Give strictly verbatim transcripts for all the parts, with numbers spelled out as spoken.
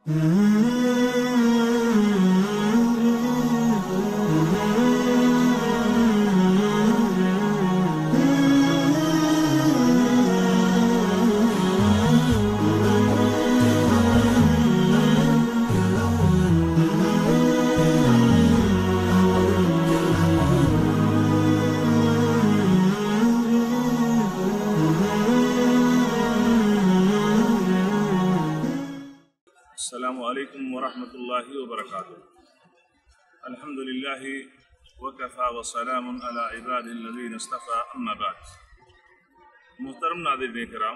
السلام علیکم ورحمۃ اللہ وبرکاتہ. الحمد للہ وکفی وسلام علی عبادہ الذین اصطفی، اما بعد. محترم ناظرین کرام،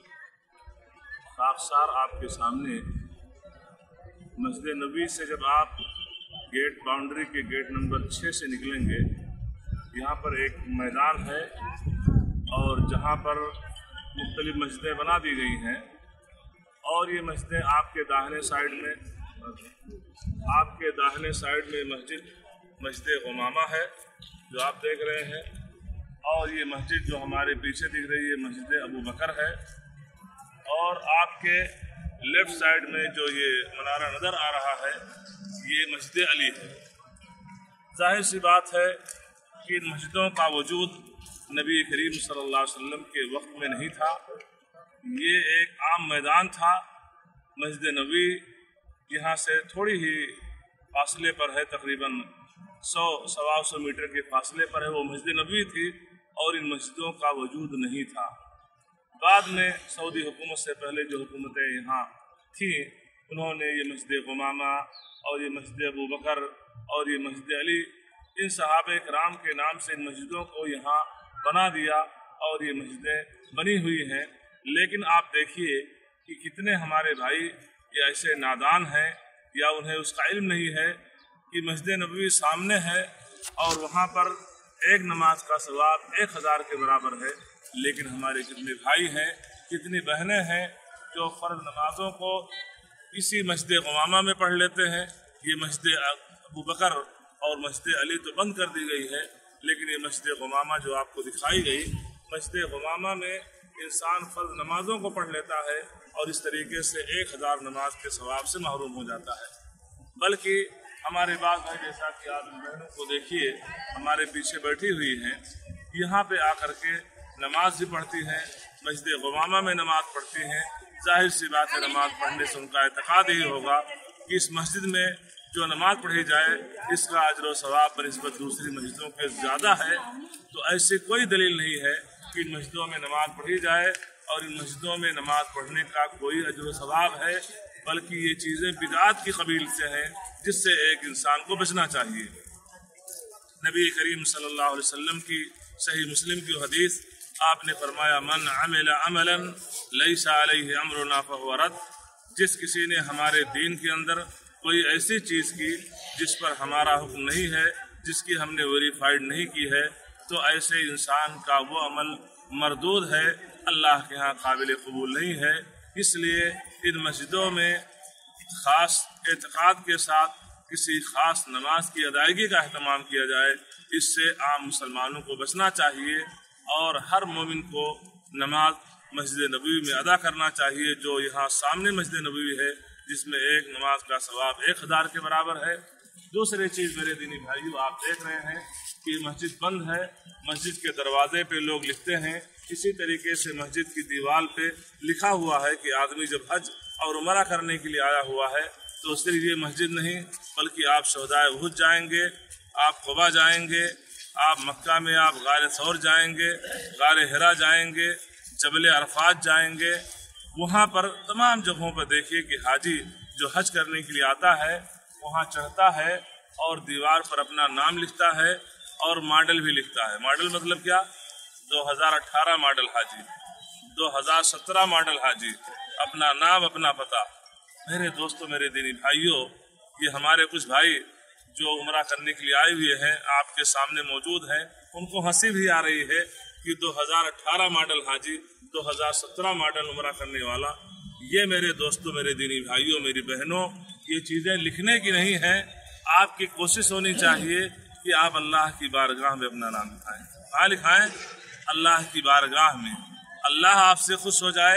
خاکسار آپ کے سامنے مسجد نبوی سے جب آپ گیٹ باؤنڈری کے گیٹ نمبر چھ سے نکلیں گے، یہاں پر ایک میدان ہے اور جہاں پر مختلف مسجدیں بنا دی گئی ہیں، اور یہ مسجدیں آپ کے داہنے سائیڈ میں آپ کے داہنے سائیڈ میں مسجد مسجد غمامہ ہے جو آپ دیکھ رہے ہیں، اور یہ مسجد جو ہمارے پیچھے دکھ رہی ہے مسجد ابو بکر ہے، اور آپ کے لیفٹ سائیڈ میں جو یہ منارہ نظر آ رہا ہے یہ مسجد علی ہے. ظاہر سی بات ہے کہ ان مسجدوں کا وجود نبی کریم صلی اللہ علیہ وسلم کے وقت میں نہیں تھا. یہ ایک عام میدان تھا. مسجد نبوی یہاں سے تھوڑی ہی فاصلے پر ہے، تقریباً سو سوا سو میٹر کے فاصلے پر ہے. وہ مسجد نبوی تھی اور ان مسجدوں کا وجود نہیں تھا. بعد میں سعودی حکومت سے پہلے جو حکومتیں یہاں تھیں انہوں نے یہ مسجد غمامہ اور یہ مسجد ابو بکر اور یہ مسجد علی، ان صحابہ کرام کے نام سے ان مسجدوں کو یہاں بنا دیا اور یہ مسجدیں بنی ہوئی ہیں. لیکن آپ دیکھیے کہ کتنے ہمارے بھائی یہ ایسے نادان ہیں یا انہیں اس کا علم نہیں ہے کہ مسجد نبوی سامنے ہے اور وہاں پر ایک نماز کا ثواب ایک ہزار کے برابر ہے. لیکن ہمارے کتنے بھائی ہیں، کتنی بہنیں ہیں جو فرض نمازوں کو اسی مسجد غمامہ میں پڑھ لیتے ہیں. یہ مسجد ابو بکر اور مسجد علی تو بند کر دی گئی ہے، لیکن یہ مسجد غمامہ جو آپ کو دکھائی گئی، مسجد غمامہ میں انسان فرض نمازوں کو پڑھ لیتا ہے اور اس طریقے سے ایک ہزار نماز کے ثواب سے محروم ہو جاتا ہے. بلکہ ہمارے بعض بھائی جیسا کہ آپ ان بہنوں کو دیکھیے ہمارے پیچھے بیٹھی ہوئی ہیں، یہاں پہ آ کر کے نماز بھی پڑھتی ہیں، مسجد غمامہ میں نماز پڑھتی ہیں. ظاہر سی بات ہے نماز پڑھنے سے ان کا اعتقاد یہی ہوگا کہ اس مسجد میں جو نماز پڑھی جائے اس کا اجر و ثواب بنسبت دوسری مسجدوں کے زیادہ ہے. تو ایسی کوئی دلیل نہیں ہے کہ ان مسجدوں میں نماز پڑھی جائے اور ان مسجدوں میں نماز پڑھنے کا کوئی اجر و ثواب ہے، بلکہ یہ چیزیں بدعات کی قبیل سے ہیں جس سے ایک انسان کو بچنا چاہیے. نبی کریم صلی اللہ علیہ وسلم کی صحیح مسلم کی حدیث، آپ نے فرمایا من عمل عملا لیس علیہ امرنا فہو رد. جس کسی نے ہمارے دین کے اندر کوئی ایسی چیز کی جس پر ہمارا حکم نہیں ہے، جس کی ہم نے ویریفائڈ نہیں کی ہے، تو ایسے انسان کا وہ عمل مردود ہے، اللہ کے ہاں قابل قبول نہیں ہے. اس لیے ان مسجدوں میں خاص اعتقاد کے ساتھ کسی خاص نماز کی ادائیگی کا اہتمام کیا جائے، اس سے عام مسلمانوں کو بچنا چاہیے اور ہر مومن کو نماز مسجد نبوی میں ادا کرنا چاہیے. جو یہاں سامنے مسجد نبوی ہے جس میں ایک نماز کا ثواب ایک ہزار کے برابر ہے. دوسری چیز میرے دینی بھائیو، آپ دیکھ رہے ہیں کہ مسجد بند ہے، مسجد کے دروازے پہ لوگ لکھتے ہیں. اسی طریقے سے مسجد کی دیوار پہ لکھا ہوا ہے کہ آدمی جب حج اور عمرہ کرنے کے لیے آیا ہوا ہے تو صرف یہ مسجد نہیں بلکہ آپ شہدائے احد جائیں گے، آپ قبا جائیں گے، آپ مکہ میں آپ غار ثور جائیں گے، غار حرا جائیں گے، جبل عرفات جائیں گے. وہاں پر تمام جگہوں پر دیکھیے کہ حاجی جو حج کرنے کے لیے آتا ہے وہاں چڑھتا ہے اور دیوار پر اپنا نام لکھتا ہے اور ماڈل بھی لکھتا ہے. ماڈل مطلب کیا؟ دو ہزار اٹھارہ ماڈل حاجی، دو ہزار سترہ ماڈل حاجی، اپنا نام اپنا پتہ. میرے دوستوں، میرے دینی بھائیوں، یہ ہمارے کچھ بھائی جو عمرہ کرنے کے لیے آئے ہوئے ہیں آپ کے سامنے موجود ہیں، ان کو ہنسی بھی آ رہی ہے کہ دو ہزار اٹھارہ ماڈل حاجی، دو ہزار سترہ ماڈل عمرہ کرنے والا. یہ میرے دوستوں، میرے دینی بھائیوں، میری بہنوں، یہ چیزیں لکھنے کی نہیں ہیں. آپ کی کوشش ہونی چاہیے کہ آپ اللہ کی بارگاہ میں اپنا نام لکھائیں. کہاں لکھائیں؟ اللہ کی بارگاہ میں. اللہ آپ سے خوش ہو جائے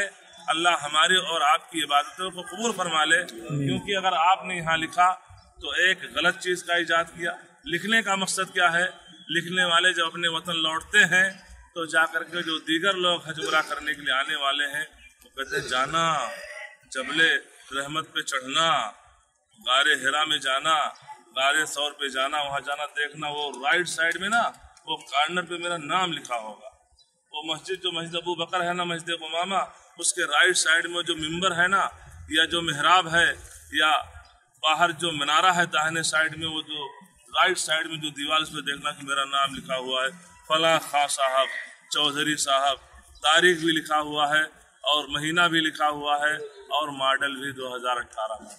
اللہ ہماری اور آپ کی عبادتوں کو قبول فرما لے، کیونکہ اگر آپ نے یہاں لکھا تو ایک غلط چیز کا ایجاد کیا۔ لکھنے کا مقصد کیا ہے؟ لکھنے والے جب اپنے وطن لوٹتے ہیں تو جا کر کے جو دیگر لوگ حج عمرہ کرنے کے لیے آنے والے ہیں وہ کہتے ہیں جانا، جبل رحمت پہ چڑھنا، غار ہرا میں جانا، غار ثور پہ جانا، وہاں جانا دیکھنا، وہ رائٹ سائڈ میں نا وہ کارنر پہ میرا نام لکھا ہوگا۔ وہ مسجد جو مسجد ابو بکر ہے نا، مسجد امامہ، اس کے رائٹ سائڈ میں جو ممبر ہے نا، یا جو محراب ہے، یا باہر جو منارہ ہے داہنے سائڈ میں، وہ جو رائٹ سائڈ میں جو دیوار اس پہ دیکھنا کہ میرا نام لکھا ہوا ہے، فلاں خاں صاحب، چودھری صاحب، تاریخ بھی لکھا ہوا ہے اور مہینہ بھی لکھا ہوا ہے اور ماڈل بھی دو ہزار اٹھارہ میں۔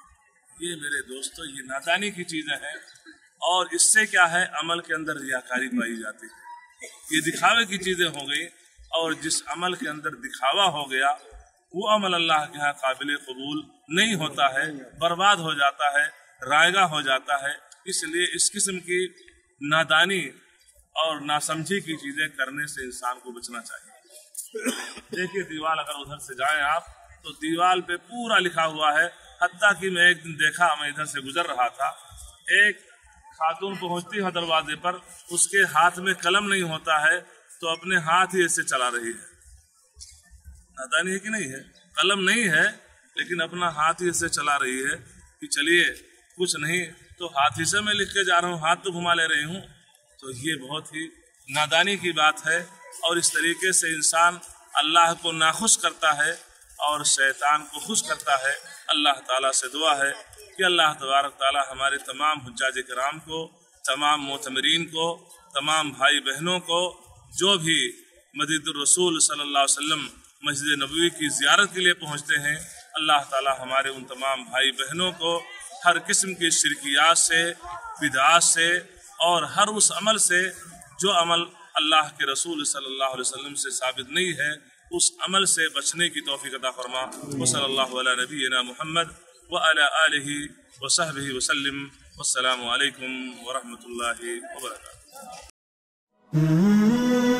یہ میرے دوستو یہ نادانی کی چیزیں ہیں، اور اس سے کیا ہے عمل کے اندر ریاکاری پائی جاتی ہے۔ یہ دکھاوے کی چیزیں ہو گئی، اور جس عمل کے اندر دکھاوا ہو گیا وہ عمل اللہ کے ہاں قابل قبول نہیں ہوتا ہے، برباد ہو جاتا ہے، رائگاں ہو جاتا ہے۔ اس لیے اس قسم کی نادانی اور ناسمجھی کی چیزیں کرنے سے انسان کو بچنا چاہیے۔ دیکھیے دیوال اگر ادھر سے جائیں آپ تو دیوال پہ پورا لکھا ہوا ہے، حتیٰ کہ میں ایک دن دیکھا، میں ادھر سے گزر رہا تھا، ایک خاتون پہنچتی ہے دروازے پر، اس کے ہاتھ میں قلم نہیں ہوتا ہے تو اپنے ہاتھ ہی ایسے چلا رہی ہے۔ نادانی ہے کہ نہیں ہے؟ قلم نہیں ہے لیکن اپنا ہاتھ ہی ایسے چلا رہی ہے کہ چلیے کچھ نہیں تو ہاتھ ہی سے میں لکھ کے جا رہا ہوں، ہاتھ تو گھما لے رہی ہوں۔ تو یہ بہت ہی نادانی کی بات ہے، اور اس طریقے سے انسان اللہ کو ناخوش کرتا ہے اور شیطان کو خوش کرتا ہے۔ اللہ تعالیٰ سے دعا ہے کہ اللہ تبارک تعالیٰ ہمارے تمام حجاج کرام کو، تمام معتمرین کو، تمام بھائی بہنوں کو جو بھی مدینہ الرسول صلی اللہ علیہ وسلم مسجد نبوی کی زیارت کے لیے پہنچتے ہیں، اللہ تعالیٰ ہمارے ان تمام بھائی بہنوں کو ہر قسم کی شرکیات سے، بدعات سے، اور ہر اس عمل سے جو عمل اللہ کے رسول صلی اللہ علیہ وسلم سے ثابت نہیں ہے، اس عمل سے بچنے کی توفیق عطا فرما۔ وصلی اللہ علی نبینا محمد وعلی آلہ وصحبہ وسلم، والسلام علیکم ورحمۃ اللہ وبرکاتہ۔